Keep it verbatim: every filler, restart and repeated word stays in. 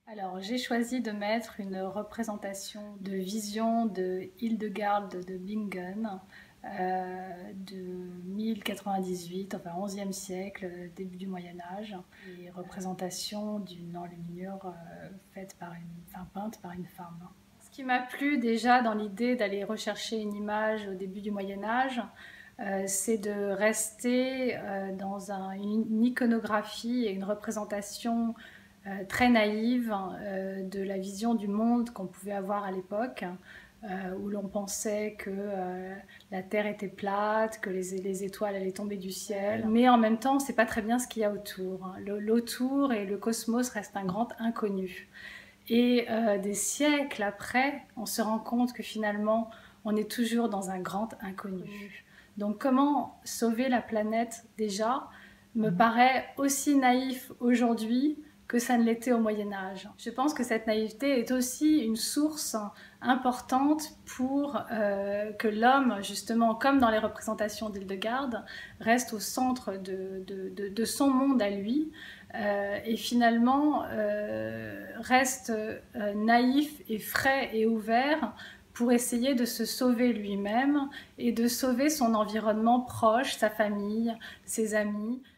Alors, j'ai choisi de mettre une représentation de vision de Hildegarde de Bingen euh, de mille quatre-vingt-dix-huit, enfin onzième siècle, début du Moyen-Âge, et représentation d'une enluminure euh, faite par une, enfin, peinte par une femme. Ce qui m'a plu déjà dans l'idée d'aller rechercher une image au début du Moyen-Âge, euh, c'est de rester euh, dans un, une iconographie et une représentation euh, très naïve euh, de la vision du monde qu'on pouvait avoir à l'époque, euh, où l'on pensait que euh, la Terre était plate, que les, les étoiles allaient tomber du ciel. Mais en même temps, on ne sait pas très bien ce qu'il y a autour. L'autour et le cosmos restent un grand inconnu. Et euh, des siècles après, on se rend compte que finalement, on est toujours dans un grand inconnu. Donc comment sauver la planète déjà me paraît aussi naïf aujourd'hui que ça ne l'était au Moyen-Âge. Je pense que cette naïveté est aussi une source importante pour euh, que l'homme, justement, comme dans les représentations d'Hildegarde, reste au centre de, de, de, de son monde à lui, euh, et finalement euh, reste euh, naïf et frais et ouvert pour essayer de se sauver lui-même et de sauver son environnement proche, sa famille, ses amis.